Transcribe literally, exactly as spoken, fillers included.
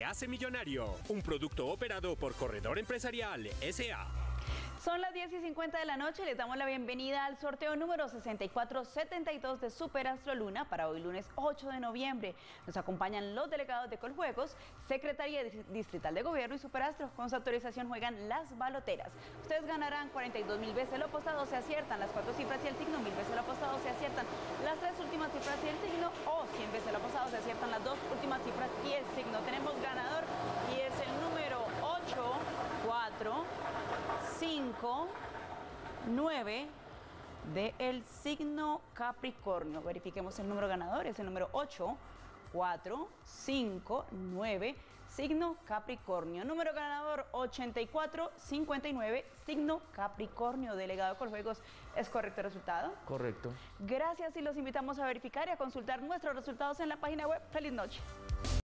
hace millonario. Un producto operado por Corredor Empresarial S A Son las diez y cincuenta de la noche y les damos la bienvenida al sorteo número sesenta y cuatro setenta y dos de Super Astro Luna para hoy lunes ocho de noviembre. Nos acompañan los delegados de Coljuegos, Secretaría Distrital de Gobierno y Super Astro. Con su autorización juegan las baloteras. Ustedes ganarán cuarenta y dos mil veces lo apostado, se aciertan las cuatro cifras y el signo, mil veces lo apostado, se aciertan las tres últimas cifras y el signo, o cien veces lo apostado, se aciertan las dos últimas cifras y el signo. Tenemos ganador y es el número ocho, cuatro, cinco, nueve del signo Capricornio. Verifiquemos el número ganador, es el número ocho, cuatro, cinco, nueve, signo Capricornio. Número ganador ochenta y cuatro cincuenta y nueve, signo Capricornio. Delegado de Coljuegos, ¿es correcto el resultado? Correcto. Gracias y los invitamos a verificar y a consultar nuestros resultados en la página web. ¡Feliz noche!